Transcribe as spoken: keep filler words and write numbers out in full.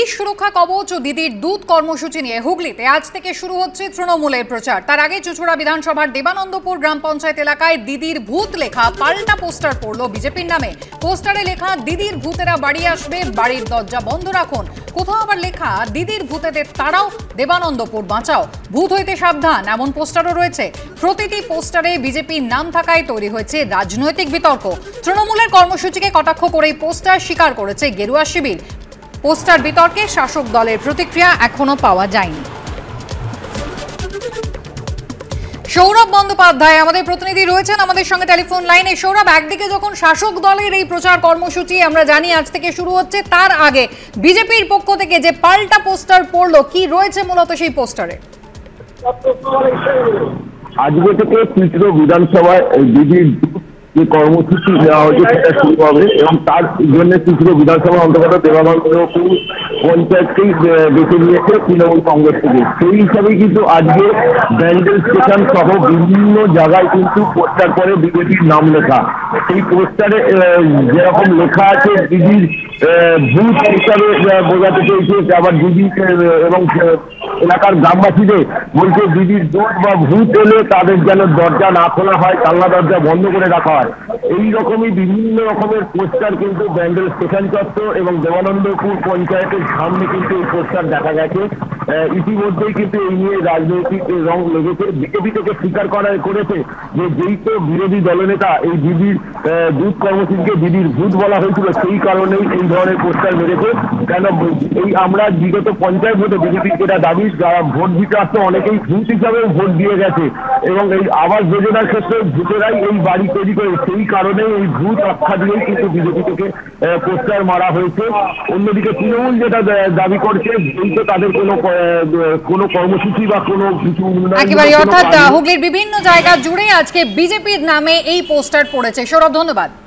দিদির সুরক্ষা কবচ ও দিদির দুধ কর্মসূচি নিয়ে হুগলিতে আজ থেকে শুরু হচ্ছে তৃণমূলের প্রচার। তার আগে চুঁচুড়া বিধানসভার দেবানন্দপুর গ্রাম পঞ্চায়েত এলাকায় দিদির ভূত লেখা পাল্টা পোস্টার পড়ল বিজেপির নামে। পোস্টারে লেখা দিদির ভূতেরা বাড়ি আসবে, বাড়ির দরজা বন্ধ রাখুন। কোথাও আবার লেখা দিদির ভূতেদের তাড়াও, দেবানন্দপুর বাঁচাও, ভূত হইতে সাবধান, এমন পোস্টারও রয়েছে। প্রতিটি পোস্টারে বিজেপির নাম থাকায় তৈরি হয়েছে রাজনৈতিক বিতর্ক। তৃণমূলের কর্মসূচিকে কটাক্ষ করেই পোস্টার স্বীকার করেছে গেরুয়া শিবির। পোস্টার বিতর্কে শাসক দলের প্রতিক্রিয়া এখনো পাওয়া যায়নি। সৌরভ বন্দ্যোপাধ্যায় আমাদের প্রতিনিধি রয়েছেন আমাদের সঙ্গে টেলিফোন লাইনে। সৌরভ, একদিকে যখন শাসক দলের এই প্রচার কর্মসূচি আমরা জানি আজ থেকে শুরু হচ্ছে, তার আগে বিজেপির পক্ষ থেকে যে পাল্টা পোস্টার পড়লো, কি রয়েছে মূলত সেই পোস্টারে? আজকে থেকে চুঁচুড়া বিধানসভায় দিদির যে কর্মসূচি নেওয়া হয়েছে সেটা শুরু হবে এবং তার জন্য চুঁচুড়া বিধানসভা অন্তর্গত দেবানন্দপুর পঞ্চায়েতকেই বেছে নিয়েছে তৃণমূল কংগ্রেস থেকে। সেই হিসাবেই কিন্তু আজকে ব্যান্ডেল স্টেশন সহ বিভিন্ন জায়গায় কিন্তু পোস্টার করে বিজেপির নাম লেখা। সেই পোস্টারে যেরকম লেখা আছে দিদির ভূত হিসাবে বোঝাতে চেয়েছে, আবার দিদি এবং এলাকার গ্রামবাসীদের বলছে দিদির দুধ বা ভূত এলে তাদের যেন দরজা না খোলা হয়, জানলা দরজা বন্ধ করে রাখা হয়। এই রকমই বিভিন্ন রকমের পোস্টার কিন্তু ব্যান্ডেল স্টেশন চত্বর এবং দেবানন্দপুর পঞ্চায়েতের সামনে কিন্তু এই পোস্টার দেখা গেছে। ইতিমধ্যেই কিন্তু এই নিয়ে রাজনৈতিক রং লেগেছে। বিজেপি থেকে স্বীকার করা করেছে যে যেই তো বিরোধী দলনেতা এই দিদির দুধ কর্মসূচিকে দিদির ভূত বলা হয়েছিল, সেই কারণেই এই ধরনের পোস্টার মেরেছে। কেন এই আমরা বিগত পঞ্চায়েত ভোটে বিজেপির যেটা দাবি, যারা ভোট দিতে আসতো অনেকেই ভূত হিসাবে ভোট দিয়ে গেছে এবং এই আবাস যোজনার ক্ষেত্রে ভূতেরাই এই বাড়ি তৈরি করে, সেই কারণে এই ভূত আখ্যা দিয়েই কিন্তু বিজেপি থেকে পোস্টার মারা হয়েছে। অন্যদিকে তৃণমূল যেটা দাবি করছে এই তো তাদের কোনো কোনো কর্মসূচি বা কোনো কিছু একেবারে, অর্থাৎ হুগলির বিভিন্ন জায়গা জুড়ে আজকে বিজেপির নামে এই পোস্টার পড়েছে। সৌরভ, ধন্যবাদ।